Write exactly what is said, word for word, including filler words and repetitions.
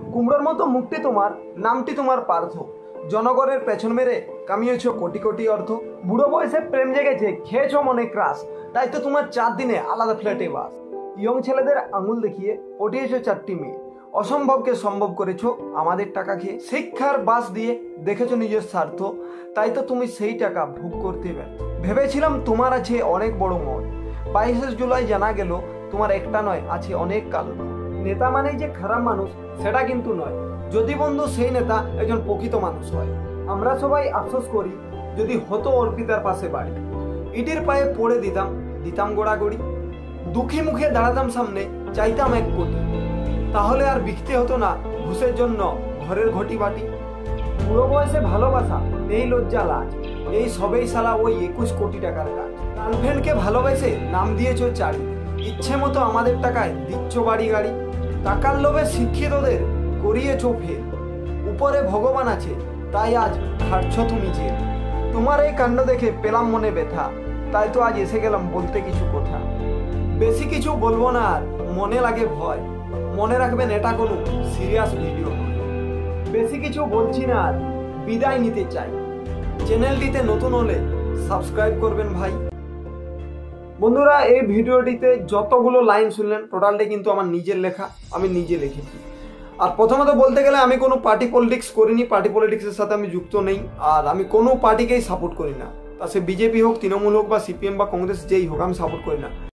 কুমড়োর মতো মুখটি তোমার, নামটি তোমার পার্থ। জনগণের পেছন মেরে কামিয়েছ কোটি কোটি অর্থ। বুড়ো বয়সে প্রেম জেগেছে, খেয়েছ মনে ক্রাশ, তাই তো তোমার চার দিনে আলাদা ফ্ল্যাটে বাস। ইয়ং ছেলেদের আঙুল দেখিয়ে পটিয়েছ চারটি মেয়ে, অসম্ভবকে সম্ভব করেছ আমাদের টাকা খেয়ে। শিক্ষার বাস দিয়ে দেখেছ নিজের স্বার্থ, তাই তো তুমি সেই টাকা ভোগ করতে ব্যর্থ। ভেবেছিলাম তোমার আছে অনেক বড় মন, বাইশে জুলাই জানা গেল তোমার একটা নয় আছে অনেক কালো। নেতা মানেই যে খারাপ মানুষ সেটা কিন্তু নয়, যদি বন্ধু সেই নেতা একজন প্রকৃত মানুষ হয়। আমরা সবাই আফসোস করি যদি হতো অর্পিতার পাশে বাড়ি, ইটির পায়ে পড়ে দিতাম দিতাম গোড়াগড়ি। দুঃখী মুখে দাঁড়াতাম সামনে, চাইতাম এক কোটি, তাহলে আর বিকতে হতো না ঘুষের জন্য ঘরের ঘটি বাটি। বুড়ো বয়সে ভালোবাসা নেই লজ্জা লাজ, এই সবেই সালা ওই একুশ কোটি টাকার কাজ। গার্লফ্রেন্ডকে ভালোবেসে নাম দিয়েছ চারি, ইচ্ছে মতো আমাদের টাকায় দিচ্ছ বাড়ি গাড়ি। টাকার লোভে শিক্ষিতদের করিয়েছ ফেল, উপরে ভগবান আছে তাই আজ খাটছ তুমি জেল। তোমার এই কাণ্ড দেখে পেলাম মনে ব্যথা, তাই তো আজ এসে গেলাম বলতে কিছু কথা। বেশি কিছু বলবো না আর, মনে লাগে ভয়, মনে রাখবেন এটা কোনো সিরিয়াস ভিডিও নয়। বেশি কিছু বলছি না আর, বিদায় নিতে চাই। চ্যানেলটিতে নতুন হলে সাবস্ক্রাইব করবেন ভাই। বন্ধুরা, এই ভিডিওটিতে যতগুলো লাইন শুনলেন টোটালটা কিন্তু আমার নিজের লেখা, আমি নিজে লিখেছি। আর প্রথমত বলতে গেলে আমি কোনো পার্টি পলিটিক্স করিনি, পার্টি পলিটিক্সের সাথে আমি যুক্ত নেই, আর আমি কোনো পার্টিকেই সাপোর্ট করি না। তা সে বিজেপি হোক, তৃণমূল হোক বা সিপিএম বা কংগ্রেস যেই হোক, আমি সাপোর্ট করি না।